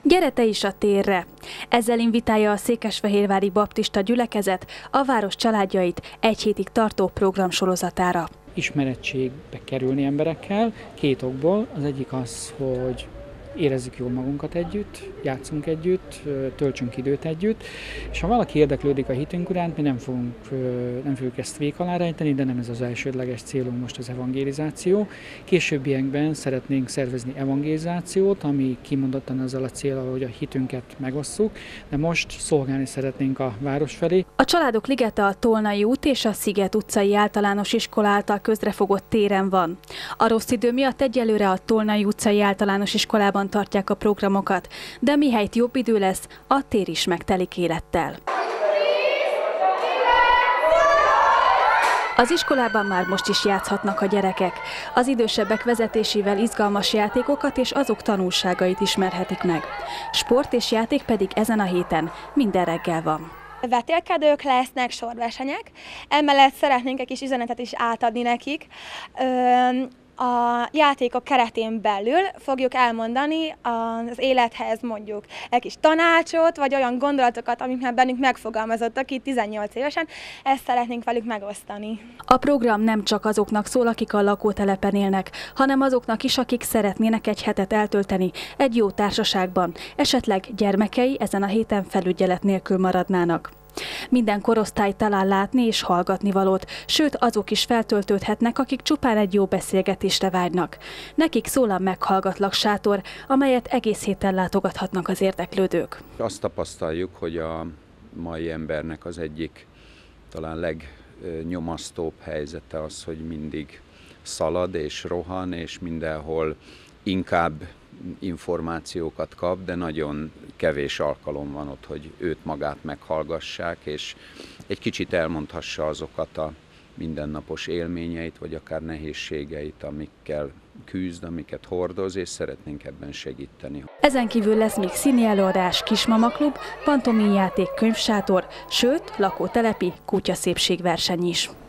Gyere te is a térre! Ezzel invitálja a székesfehérvári baptista gyülekezet a város családjait egy hétig tartó programsorozatára. Ismerettségbe kerülni emberekkel két okból. Az egyik az, hogy érezzük jól magunkat együtt, játszunk együtt, töltsünk időt együtt, és ha valaki érdeklődik a hitünk iránt, mi nem fogjuk ezt vék alá rejteni, de nem ez az elsődleges célunk most az evangelizáció. Későbbiekben szeretnénk szervezni evangelizációt, ami kimondottan azzal a céllal, hogy a hitünket megosszuk, de most szolgálni szeretnénk a város felé. A Családok Ligete a Tolnai út és a Sziget utcai általános iskola által közrefogott téren van. A rossz idő miatt egyelőre a Tolnai utcai általános iskolában tartják a programokat, de mihelyt jobb idő lesz, a tér is megtelik élettel. Az iskolában már most is játszhatnak a gyerekek. Az idősebbek vezetésével izgalmas játékokat és azok tanulságait ismerhetik meg. Sport és játék pedig ezen a héten minden reggel van. Vetélkedők lesznek, sorversenyek. Emellett szeretnénk egy kis üzenetet is átadni nekik. A játékok keretén belül fogjuk elmondani az élethez mondjuk egy kis tanácsot, vagy olyan gondolatokat, amik már bennünk megfogalmazottak itt 18 évesen, ezt szeretnénk velük megosztani. A program nem csak azoknak szól, akik a lakótelepen élnek, hanem azoknak is, akik szeretnének egy hetet eltölteni egy jó társaságban, esetleg gyermekei ezen a héten felügyelet nélkül maradnának. Minden korosztály talál látni és hallgatni valót, sőt azok is feltöltődhetnek, akik csupán egy jó beszélgetésre vágynak. Nekik szól a Meghallgatlak sátor, amelyet egész héten látogathatnak az érdeklődők. Azt tapasztaljuk, hogy a mai embernek az egyik talán legnyomasztóbb helyzete az, hogy mindig szalad és rohan, és mindenhol inkább információkat kap, de nagyon kevés alkalom van ott, hogy őt magát meghallgassák, és egy kicsit elmondhassa azokat a mindennapos élményeit, vagy akár nehézségeit, amikkel küzd, amiket hordoz, és szeretnénk ebben segíteni. Ezen kívül lesz még színi előadás, kismamaklub, pantominjáték, könyvsátor, sőt, lakótelepi kutyaszépségverseny is.